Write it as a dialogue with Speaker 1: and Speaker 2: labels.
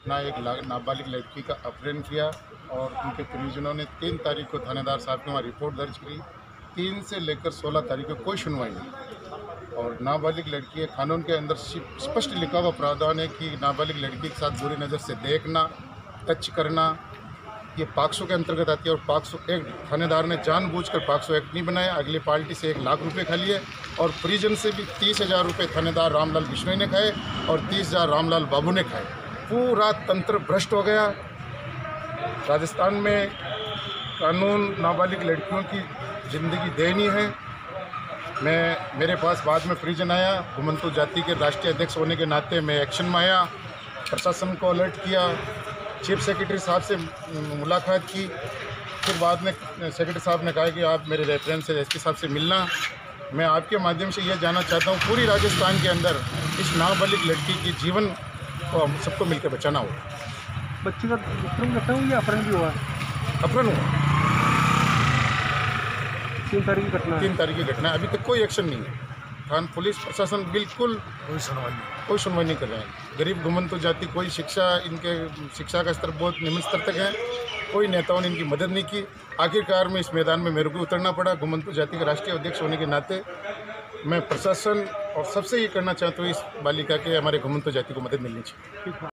Speaker 1: घटना एक नाबालिग लड़की का अपहरण किया और उनके परिजनों ने 3 तारीख को थानेदार साहब के वहाँ रिपोर्ट दर्ज की। 3 से लेकर 16 तारीख को कोई सुनवाई नहीं। और नाबालिग लड़की है, कानून के अंदर स्पष्ट लिखा हुआ प्रावधान है कि नाबालिग लड़की के साथ बुरी नज़र से देखना, टच करना, ये पॉक्सो के अंतर्गत आती है। और पॉक्सो एक्ट थानेदार ने जानबूझकर पॉक्सो एक्ट नहीं बनाया। अगली पार्टी से 1 लाख रुपए खा लिए और परिजन से भी 30,000 रुपये थानेदार रामलाल बिश्नोई ने खाए और 30,000 रामलाल बाबू ने खाए। पूरा तंत्र भ्रष्ट हो गया। राजस्थान में कानून नाबालिग लड़कियों की ज़िंदगी दयनीय है। मेरे पास बाद में परिजन आया, घुमंतु जाति के राष्ट्रीय अध्यक्ष होने के नाते मैं एक्शन में आया, प्रशासन को अलर्ट किया, चीफ सेक्रेटरी साहब से मुलाकात की। फिर बाद में सेक्रेटरी साहब ने कहा कि आप मेरे रेफरेंस से एसपी साहब से मिलना। मैं आपके माध्यम से यह जानना चाहता हूँ, पूरी राजस्थान के अंदर इस नाबालिग लड़की के जीवन को हम सबको मिलकर बचाना होगा।
Speaker 2: बच्ची का दुष्कर्म करता हूँ या अपहरण भी हुआ?
Speaker 1: अपहरण हुआ।
Speaker 2: 3 तारीख की घटना है।
Speaker 1: 3 तारीख की घटना है। अभी तक कोई एक्शन नहीं है। थाना पुलिस प्रशासन बिल्कुल कोई सुनवाई नहीं कर रहा है। गरीब घुमंतु जाति, कोई इनके शिक्षा का स्तर बहुत निम्न स्तर तक है। कोई नेताओं ने इनकी मदद नहीं की। आखिरकार में इस मैदान में मेरे को उतरना पड़ा। घुमंतु जाति के राष्ट्रीय अध्यक्ष होने के नाते मैं प्रशासन और सबसे ये करना चाहता हूँ, इस बालिका के, हमारे घुमंतु जाति को मदद मिलनी चाहिए।